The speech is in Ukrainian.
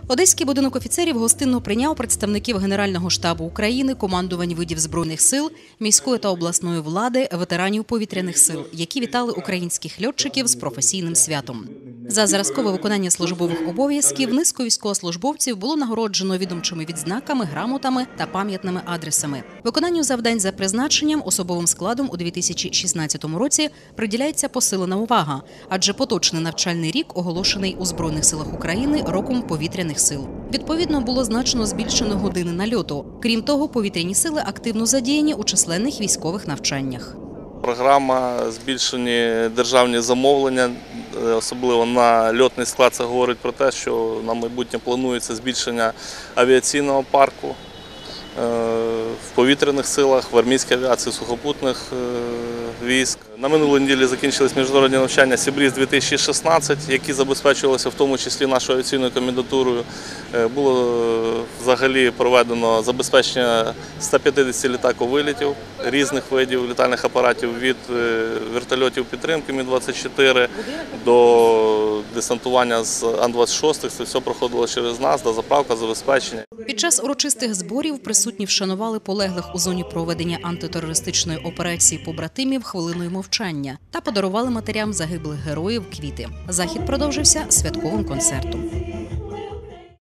Одеський будинок офіцерів гостинно прийняв представників Генерального штабу України, командувань видів Збройних сил, міської та обласної влади, ветеранів повітряних сил, які вітали українських льотчиків з професійним святом. За зразкове виконання службових обов'язків низку військовослужбовців було нагороджено відомчими відзнаками, грамотами та пам'ятними адресами. Виконанню завдань за призначенням особовим складом у 2016 році приділяється посилена увага, адже поточний навчальний рік оголошений у Збройних силах України роком повітряних сил. Відповідно, було значно збільшено години нальоту. Крім того, повітряні сили активно задіяні у численних військових навчаннях. Програма, збільшені державні замовлення, особливо на льотний склад, це говорить про те, що на майбутнє планується збільшення авіаційного парку в повітряних силах, в армійській авіації, сухопутних військ. На минулій неділі закінчились міжнародні навчання «Сібріз-2016», які забезпечувалися в тому числі нашою авіаційною комендатурою. Було взагалі проведено забезпечення 150 літаковилітів різних видів літальних апаратів від вертольотів підтримки Мі-24 до десантування з Ан-26. Це все проходило через нас, до заправка, забезпечення. Під час урочистих зборів присутні вшанували полеглих у зоні проведення антитерористичної операції побратимів хвилиною мовчання та подарували матерям загиблих героїв квіти. Захід продовжився святковим концертом.